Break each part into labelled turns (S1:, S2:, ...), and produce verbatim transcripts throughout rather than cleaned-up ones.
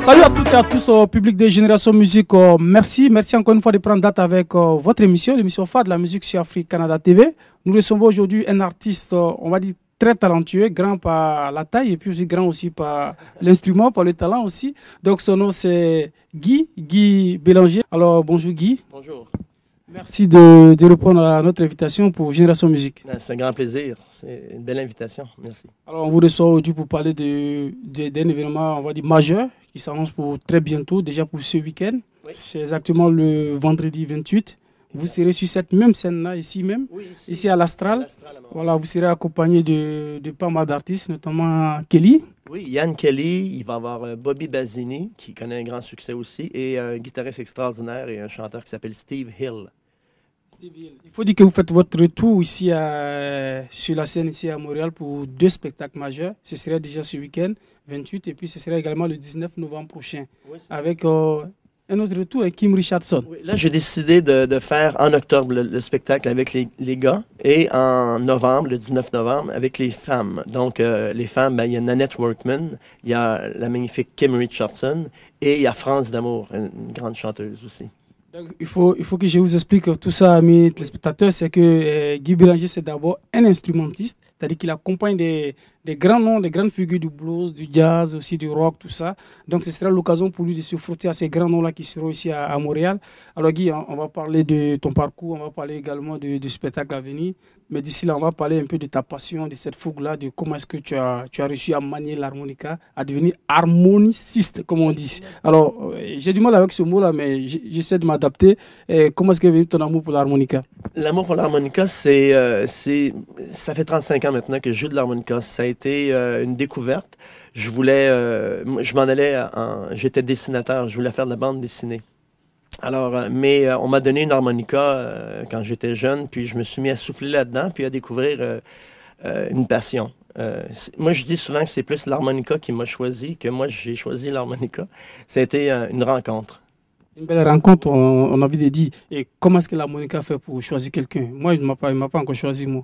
S1: Salut à toutes et à tous au public de Génération Musique. Euh, merci, merci encore une fois de prendre date avec euh, votre émission, l'émission phare de la musique sur Afrique Canada T V. Nous recevons aujourd'hui un artiste, euh, on va dire, très talentueux, grand par la taille et puis aussi grand aussi par l'instrument, par le talent aussi. Donc son nom c'est Guy, Guy Bélanger. Alors bonjour Guy.
S2: Bonjour.
S1: Merci de, de répondre à notre invitation pour Génération Musique.
S2: C'est un grand plaisir. C'est une belle invitation. Merci.
S1: Alors, on vous reçoit aujourd'hui pour parler de, de, d'un événement, on va dire, majeur qui s'annonce pour très bientôt, déjà pour ce week-end. Oui. C'est exactement le vendredi vingt-huit. Vous serez sur cette même scène-là, ici même, oui, ici, ici à l'Astral. Voilà, vous serez accompagné de, de pas mal d'artistes, notamment Kelly.
S2: Oui, Yann Kelly, il va y avoir Bobby Bazzini, qui connaît un grand succès aussi, et un guitariste extraordinaire et un chanteur qui s'appelle Steve Hill.
S1: Il faut dire que vous faites votre retour ici à, sur la scène ici à Montréal pour deux spectacles majeurs. Ce serait déjà ce week-end, vingt-huit, et puis ce serait également le dix-neuf novembre prochain, oui, avec euh, un autre retour avec Kim Richardson.
S2: Oui, là, j'ai décidé de, de faire en octobre le, le spectacle avec les, les gars et en novembre, le dix-neuf novembre, avec les femmes. Donc, euh, les femmes, ben, il y a Nanette Workman, il y a la magnifique Kim Richardson et il y a France D'Amour, une, une grande chanteuse aussi.
S1: Donc, il, faut, il faut que je vous explique tout ça à mes téléspectateurs. C'est que euh, Guy Bélanger, c'est d'abord un instrumentiste, c'est-à-dire qu'il accompagne des, des grands noms, des grandes figures du blues, du jazz, aussi du rock, tout ça. Donc, ce sera l'occasion pour lui de se frotter à ces grands noms-là qui seront ici à, à Montréal. Alors, Guy, on, on va parler de ton parcours, on va parler également du spectacle à venir. Mais d'ici là, on va parler un peu de ta passion, de cette fougue-là, de comment est-ce que tu as, tu as réussi à manier l'harmonica, à devenir harmoniciste, comme on dit. Alors, euh, j'ai du mal avec ce mot-là, mais j'essaie de m'adapter. Euh, comment est-ce qu'est venu ton amour pour l'harmonica?
S2: L'amour pour l'harmonica, c'est, euh, c'est, ça fait trente-cinq ans maintenant que je joue de l'harmonica. Ça a été euh, une découverte. Je voulais, euh, je m'en allais, en, j'étais dessinateur, je voulais faire de la bande dessinée. Alors, euh, mais euh, on m'a donné une harmonica euh, quand j'étais jeune, puis je me suis mis à souffler là-dedans, puis à découvrir euh, euh, une passion. Euh, moi, je dis souvent que c'est plus l'harmonica qui m'a choisi que moi, j'ai choisi l'harmonica. Ça a été euh, une rencontre.
S1: Une belle rencontre, on, on a envie de dire. Et comment est-ce que l'harmonica fait pour choisir quelqu'un? Moi, il ne m'a pas, pas encore choisi, moi.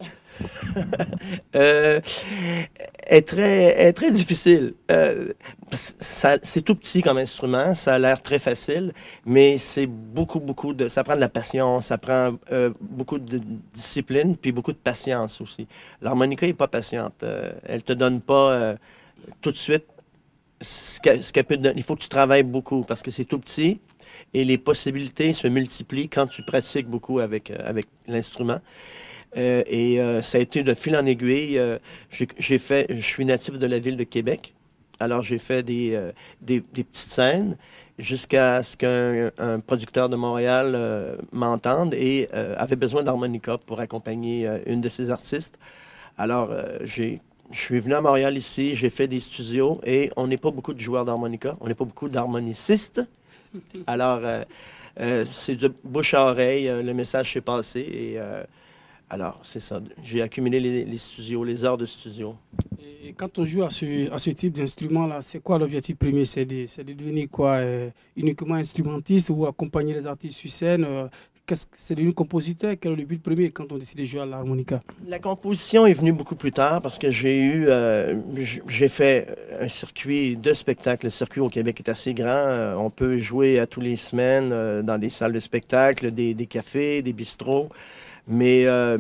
S2: euh, est, très, est très difficile. Euh, c'est tout petit comme instrument, ça a l'air très facile, mais c'est beaucoup, beaucoup de... Ça prend de la passion, ça prend euh, beaucoup de discipline, puis beaucoup de patience aussi. L'harmonica n'est pas patiente. Euh, elle ne te donne pas euh, tout de suite ce qu'elle qu peut te donner. Il faut que tu travailles beaucoup parce que c'est tout petit. Et les possibilités se multiplient quand tu pratiques beaucoup avec, euh, avec l'instrument. Euh, et euh, ça a été de fil en aiguille. Euh, j'ai fait, je suis natif de la ville de Québec. Alors, j'ai fait des, euh, des, des petites scènes jusqu'à ce qu'un un producteur de Montréal euh, m'entende et euh, avait besoin d'harmonica pour accompagner euh, une de ses artistes. Alors, euh, j'ai... Je suis venu à Montréal ici, j'ai fait des studios et on n'est pas beaucoup de joueurs d'harmonica, on n'est pas beaucoup d'harmonicistes. Alors, euh, euh, c'est de bouche à oreille, euh, le message s'est passé et euh, alors, c'est ça. J'ai accumulé les, les studios, les heures de studio.
S1: Et quand on joue à ce, à ce type d'instrument-là, c'est quoi l'objectif premier? C'est de, de devenir quoi? Euh, uniquement instrumentiste ou accompagner les artistes sur scène? euh, C'est devenu compositeur? Quel est le but premier quand on décide de jouer à l'harmonica?
S2: La composition est venue beaucoup plus tard parce que j'ai eu, euh, j'ai fait un circuit de spectacles. Le circuit au Québec est assez grand. Euh, on peut jouer à tous les semaines euh, dans des salles de spectacle, des, des cafés, des bistrots. Mais euh,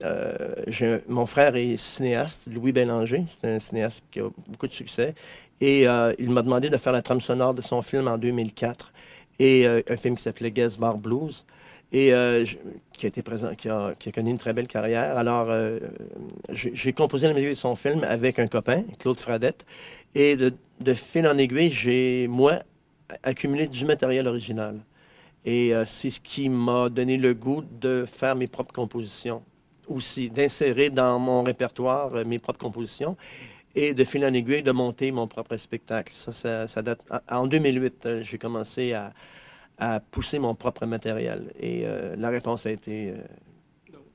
S2: euh, mon frère est cinéaste, Louis Bélanger. C'est un cinéaste qui a beaucoup de succès. Et euh, il m'a demandé de faire la trame sonore de son film en deux mille quatre. Et euh, un film qui s'appelait Gainsbourg Blues. Et euh, je, qui a été présent, qui a, qui a connu une très belle carrière. Alors, euh, j'ai composé la musique de son film avec un copain, Claude Fradette. Et de, de fil en aiguille, j'ai, moi, accumulé du matériel original. Et euh, c'est ce qui m'a donné le goût de faire mes propres compositions aussi, d'insérer dans mon répertoire euh, mes propres compositions et de fil en aiguille de monter mon propre spectacle. Ça, ça, ça date... En deux mille huit, euh, j'ai commencé à, à pousser mon propre matériel et euh, la réponse a été... Euh,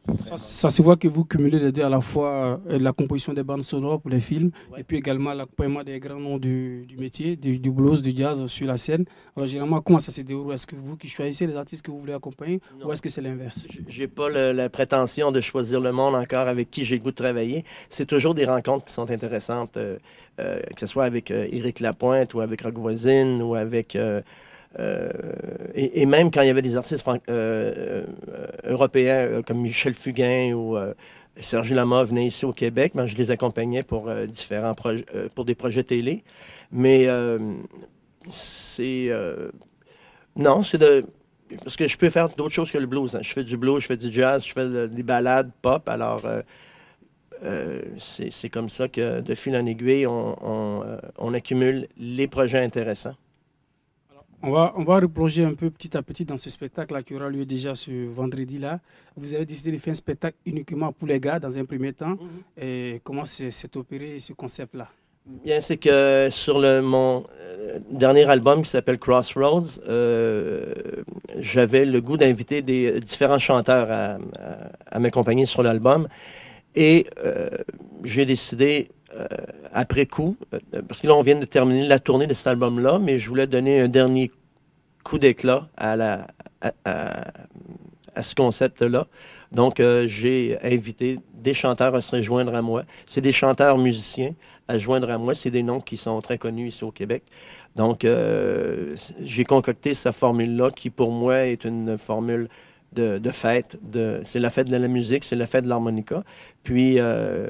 S1: Ça, ça se voit que vous cumulez les deux, à la fois euh, la composition des bandes sonores pour les films ouais. et puis également l'accompagnement des grands noms du, du métier, du, du blues, du jazz sur la scène. Alors généralement, comment ça se déroule? Est-ce que vous qui choisissez les artistes que vous voulez accompagner non. ou est-ce que c'est l'inverse?
S2: J'ai pas le, la prétention de choisir le monde encore avec qui j'ai le goût de travailler. C'est toujours des rencontres qui sont intéressantes, euh, euh, que ce soit avec euh, Éric Lapointe ou avec Rock Voisine ou avec... Euh, Euh, et, et même quand il y avait des artistes euh, euh, européens euh, comme Michel Fugain ou euh, Serge Lama venaient ici au Québec, ben, je les accompagnais pour euh, différents projets, euh, pour des projets télé. Mais euh, c'est euh, non, c'est de parce que je peux faire d'autres choses que le blues. Hein. Je fais du blues, je fais du jazz, je fais de, des ballades pop. Alors euh, euh, c'est comme ça que de fil en aiguille, on, on, euh, on accumule les projets intéressants.
S1: On va, on va replonger un peu petit à petit dans ce spectacle-là qui aura lieu déjà ce vendredi-là. Vous avez décidé de faire un spectacle uniquement pour les gars dans un premier temps. Mm-hmm. Et comment s'est opéré ce concept-là?
S2: Bien, c'est que sur le, mon euh, dernier album qui s'appelle Crossroads, euh, j'avais le goût d'inviter des différents chanteurs à, à, à m'accompagner sur l'album. Et euh, j'ai décidé... Euh, après coup, euh, parce que là, on vient de terminer la tournée de cet album-là, mais je voulais donner un dernier coup d'éclat à, la, à, à, à ce concept-là. Donc, euh, j'ai invité des chanteurs à se rejoindre à moi. C'est des chanteurs musiciens à se joindre à moi. C'est des noms qui sont très connus ici au Québec. Donc, euh, j'ai concocté cette formule-là qui, pour moi, est une formule de, de fête. C'est la fête de la musique, c'est la fête de l'harmonica. Puis... Euh,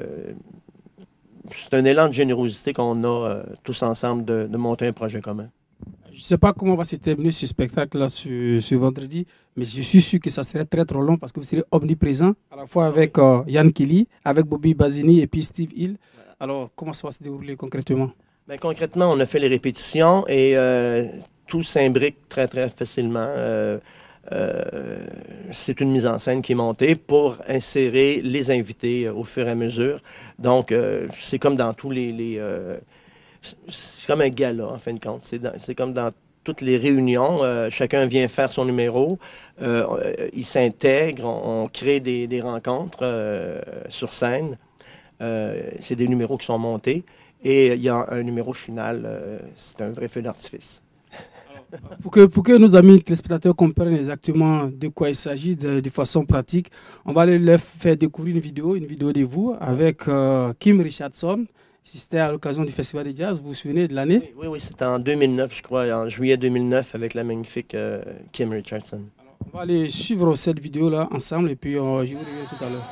S2: c'est un élan de générosité qu'on a euh, tous ensemble de, de monter un projet commun.
S1: Je ne sais pas comment va se terminer ce spectacle-là ce, ce vendredi, mais je suis sûr que ça serait très trop long parce que vous serez omniprésent, à la fois avec euh, Yann Kelly, avec Bobby Basini et puis Steve Hill. Alors, comment ça va se dérouler concrètement?
S2: Bien, concrètement, on a fait les répétitions et euh, tout s'imbrique très, très facilement. Euh, Euh, c'est une mise en scène qui est montée pour insérer les invités euh, au fur et à mesure. Donc, euh, c'est comme dans tous les... les euh, c'est comme un gala, en fin de compte. C'est comme dans toutes les réunions. Euh, chacun vient faire son numéro. Euh, il s'intègre. On, on crée des, des rencontres euh, sur scène. Euh, c'est des numéros qui sont montés. Et il y a un numéro final. Euh, c'est un vrai feu d'artifice.
S1: Pour que, pour que nos amis téléspectateurs comprennent exactement de quoi il s'agit de, de façon pratique, on va leur faire découvrir une vidéo, une vidéo de vous avec euh, Kim Richardson. C'était à l'occasion du Festival de Jazz, vous vous souvenez de l'année?
S2: Oui, oui, oui c'était en deux mille neuf, je crois, en juillet deux mille neuf avec la magnifique euh, Kim Richardson.
S1: Alors, on va aller suivre cette vidéo-là ensemble et puis euh, je vous reviens tout à l'heure.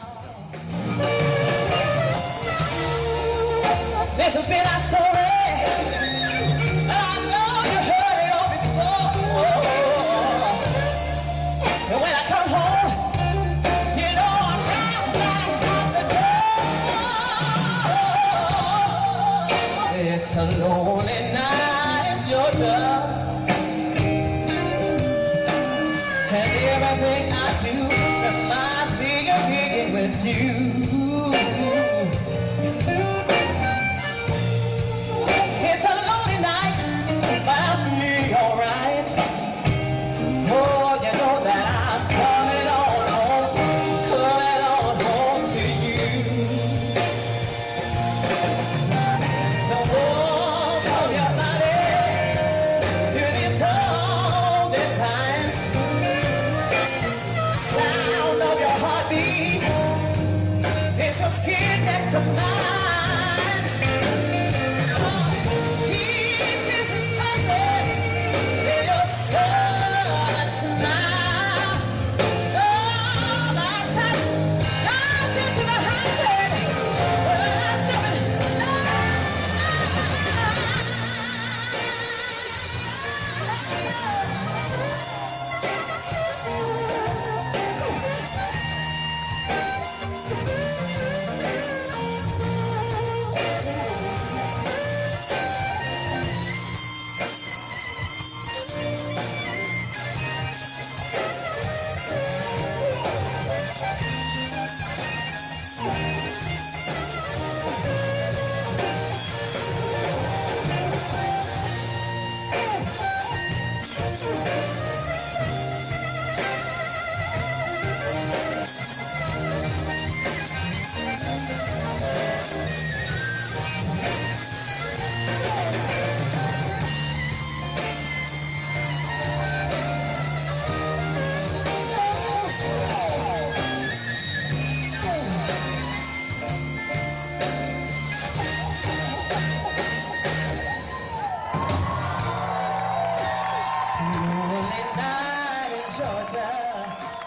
S1: This has been our story. It's a lonely night in Georgia, and everything I do reminds me of being with you.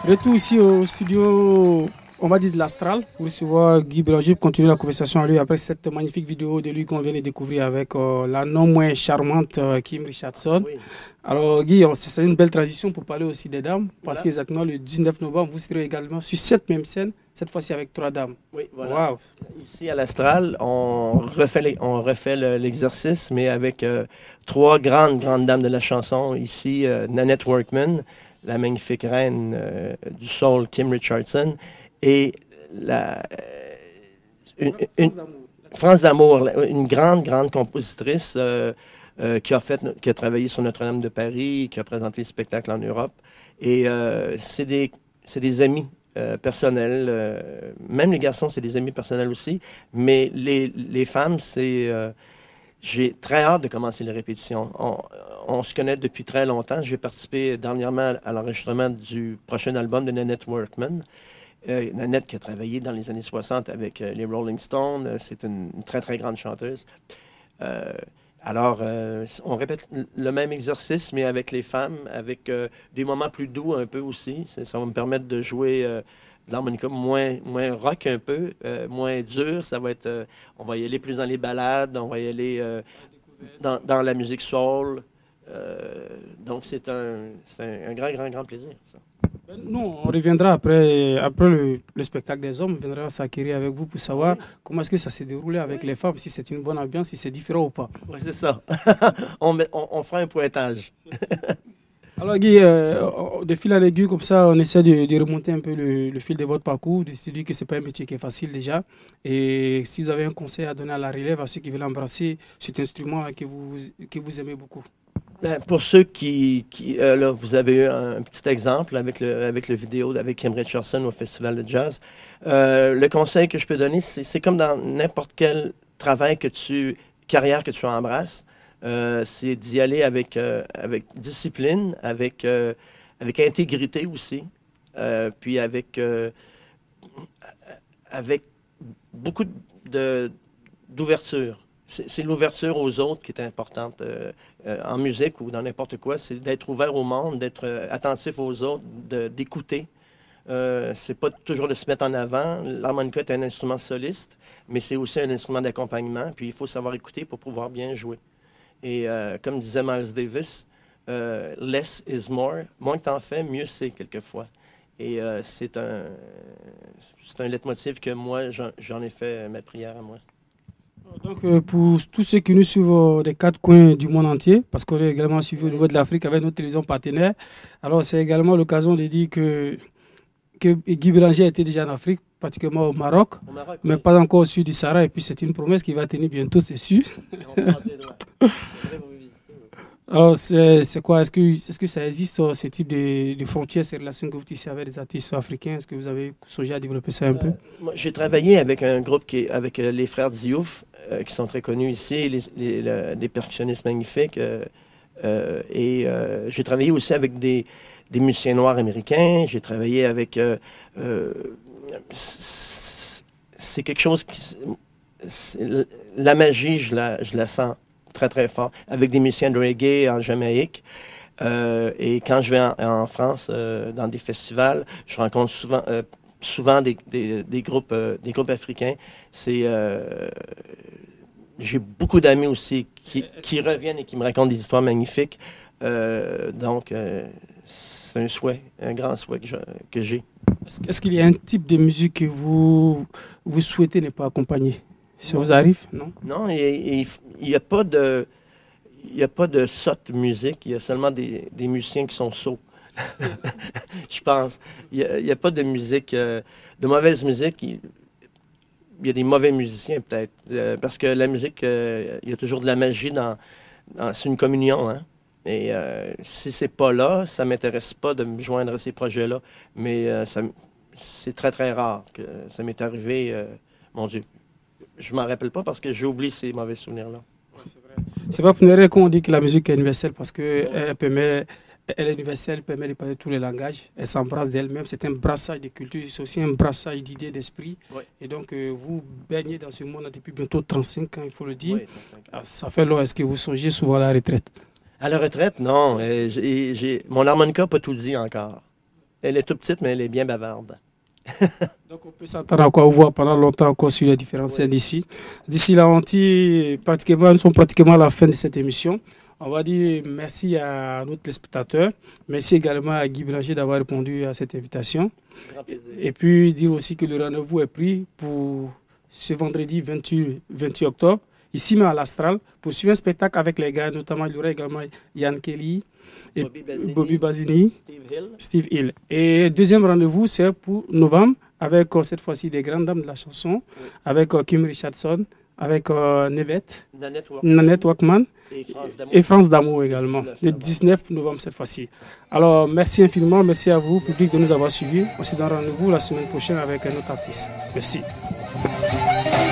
S1: Retour ici au studio, on va dire de l'Astral, pour recevoir Guy Bélanger, pour continuer la conversation avec lui après cette magnifique vidéo de lui qu'on vient de découvrir avec euh, la non moins charmante euh, Kim Richardson. Oui. Alors Guy, c'est une belle tradition pour parler aussi des dames, parce voilà. qu'exactement le dix-neuf novembre, vous serez également sur cette même scène, cette fois-ci avec trois dames.
S2: Oui, voilà. Wow. Ici à l'Astral, on refait, les, on refait l'exercice, mais avec euh, trois grandes, grandes dames de la chanson. Ici, euh, Nanette Workman, la magnifique reine euh, du soul Kim Richardson, et la, euh, une, une, France d'Amour, une grande, grande compositrice euh, euh, qui, a fait, qui a travaillé sur Notre-Dame de Paris, qui a présenté le spectacle en Europe. Et euh, c'est des, des amis euh, personnels, euh, même les garçons, c'est des amis personnels aussi, mais les, les femmes, c'est... Euh, j'ai très hâte de commencer les répétitions. On, on se connaît depuis très longtemps. J'ai participé dernièrement à l'enregistrement du prochain album de Nanette Workman. Euh, Nanette qui a travaillé dans les années soixante avec euh, les Rolling Stones. Euh, c'est une, une très, très grande chanteuse. Euh, alors, euh, on répète le même exercice, mais avec les femmes, avec euh, des moments plus doux un peu aussi. Ça va me permettre de jouer euh, de l'harmonica moins, moins rock un peu, euh, moins dur. Ça va être, euh, on va y aller plus dans les ballades, on va y aller euh, dans, dans la musique soul. Euh, donc, c'est un, un, un grand, grand, grand plaisir, ça.
S1: Nous, on reviendra après, après le, le spectacle des hommes, on viendra s'acquérir avec vous pour savoir oui. comment est-ce que ça s'est déroulé avec oui. les femmes, si c'est une bonne ambiance, si c'est différent ou pas.
S2: Oui, c'est ça. on, met, on, on fera un pointage.
S1: Alors Guy, euh, de fil à l'aiguille, comme ça, on essaie de, de remonter un peu le, le fil de votre parcours, de se dire que ce n'est pas un métier qui est facile déjà. Et si vous avez un conseil à donner à la relève, à ceux qui veulent embrasser cet instrument que vous, que vous aimez beaucoup.
S2: Pour ceux qui, qui euh, là, vous avez eu un, un petit exemple avec le, avec le vidéo avec Kim Richardson au Festival de Jazz. Euh, le conseil que je peux donner, c'est comme dans n'importe quel travail que tu, carrière que tu embrasses, euh, c'est d'y aller avec, euh, avec discipline, avec, euh, avec intégrité aussi, euh, puis avec, euh, avec beaucoup d'ouverture. C'est l'ouverture aux autres qui est importante euh, euh, en musique ou dans n'importe quoi. C'est d'être ouvert au monde, d'être euh, attentif aux autres, d'écouter. Euh, c'est pas toujours de se mettre en avant. L'harmonica est un instrument soliste, mais c'est aussi un instrument d'accompagnement. Puis il faut savoir écouter pour pouvoir bien jouer. Et euh, comme disait Miles Davis, euh, less is more. Moins que tu en fais, mieux c'est quelquefois. Et euh, c'est un, c'est un leitmotiv que moi, j'en ai fait ma prière à moi.
S1: Donc, euh, pour tous ceux qui nous suivent euh, des quatre coins du monde entier, parce qu'on est également suivi au niveau de l'Afrique avec notre télévision partenaire, alors c'est également l'occasion de dire que, que Guy Bélanger a été déjà en Afrique, particulièrement au Maroc, au Maroc mais oui. pas encore au sud du Sahara, et puis c'est une promesse qui va tenir bientôt, c'est sûr. Alors, c'est quoi? Est-ce que, est-ce que ça existe, ce type de, de frontières, ces relations que vous tissez avec des artistes africains? Est-ce que vous avez songé à développer ça un peu?
S2: euh, J'ai travaillé avec un groupe qui est, avec euh, les frères Diouf, euh, qui sont très connus ici, les, les, les, des percussionnistes magnifiques. Euh, euh, et euh, j'ai travaillé aussi avec des, des musiciens noirs américains. J'ai travaillé avec... Euh, euh, c'est quelque chose qui... La magie, je la, je la sens très, très fort, avec des musiciens de reggae en Jamaïque. Euh, et quand je vais en, en France, euh, dans des festivals, je rencontre souvent, euh, souvent des, des, des, groupes, euh, des groupes africains. C'est, euh, j'ai beaucoup d'amis aussi qui, qui reviennent et qui me racontent des histoires magnifiques. Euh, donc, euh, c'est un souhait, un grand souhait que j'ai.
S1: Est-ce qu'il y a un type de musique que vous, vous souhaitez ne pas accompagner? Ça vous arrive, non?
S2: Non, il n'y a pas de, il n'y a pas de sotte musique. Il y a seulement des, des musiciens qui sont sots. Je pense. Il n'y a, a pas de musique, euh, de mauvaise musique. Il, il y a des mauvais musiciens peut-être, euh, parce que la musique, euh, il y a toujours de la magie dans, dans c'est une communion, hein. Et euh, si c'est pas là, ça m'intéresse pas de me joindre à ces projets-là. Mais euh, c'est très très rare que ça m'est arrivé, euh, mon Dieu. Je ne m'en rappelle pas parce que j'oublie ces mauvais souvenirs-là.
S1: Ouais, c'est vrai. C'est pas pour une raison qu'on dit que la musique est universelle parce qu'elle permet, elle est universelle, elle permet de parler tous les langages. Elle s'embrasse d'elle-même. C'est un brassage de culture, c'est aussi un brassage d'idées, d'esprit. Ouais. Et donc, euh, vous baignez dans ce monde depuis bientôt trente-cinq ans, il faut le dire. Ouais, ah, ça fait long. Est-ce que vous songez souvent à la retraite?
S2: À la retraite, non. Euh, j'ai, j'ai... Mon harmonica n'a pas tout dit encore. Elle est toute petite, mais elle est bien bavarde.
S1: Donc on peut s'attendre à quoi vous voir pendant longtemps encore sur les différentes scènes d'ici. D'ici là, on tire pratiquement, nous sommes pratiquement à la fin de cette émission. On va dire merci à nos téléspectateurs. Merci également à Guy Bélanger d'avoir répondu à cette invitation.
S2: Grand plaisir.
S1: Et puis dire aussi que le rendez-vous est pris pour ce vendredi vingt-huit octobre, ici même à l'Astral, pour suivre un spectacle avec les gars, notamment il y aura également Yann Kelly, et
S2: Bobby Basini,
S1: Bobby Basini,
S2: Steve Hill.
S1: Steve Hill. Et deuxième rendez-vous, c'est pour novembre, avec euh, cette fois-ci des grandes dames de la chanson,
S2: Oui.
S1: avec euh, Kim Richardson, avec euh, Nevette,
S2: Nanette Walkman
S1: Nanette Wackman
S2: et France Damour.
S1: et France Damour également,
S2: dix-neuf
S1: le dix-neuf novembre cette fois-ci. Alors merci infiniment, merci à vous, public, de nous avoir suivis. On se donne rendez-vous la semaine prochaine avec un autre artiste. Merci.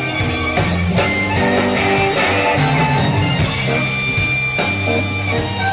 S3: Thank you.